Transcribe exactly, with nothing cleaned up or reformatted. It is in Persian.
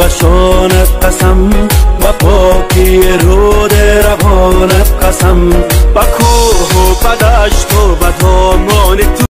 فشانت قسم و پاکی رود روانت قسم با کوه و بدشت و بدامان تو